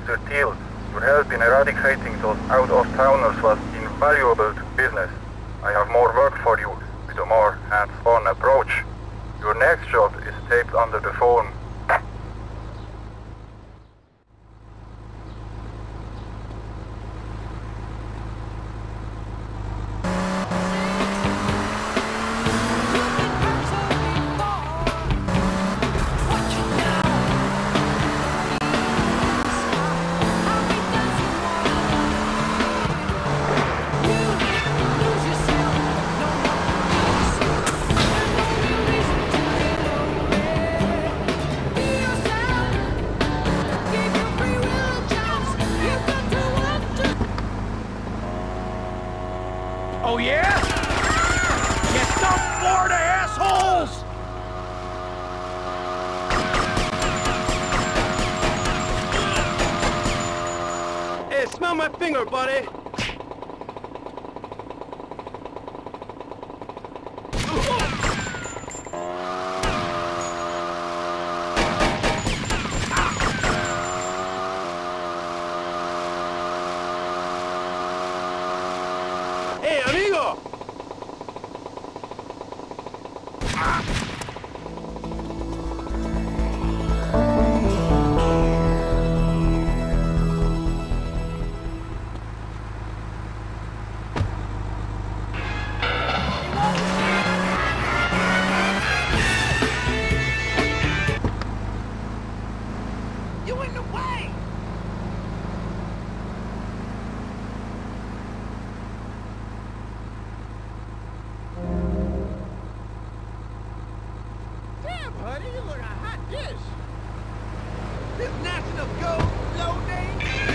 Mr. Teal. Your help in eradicating those out-of-towners was invaluable to business. I have more work for you, with a more hands-on approach. Your next job is taped under the phone. Oh yeah? Get some Florida assholes! Hey, smell my finger, buddy. Hey, amigo! You in the way! Damn, buddy, you look a hot dish. This national gold low name.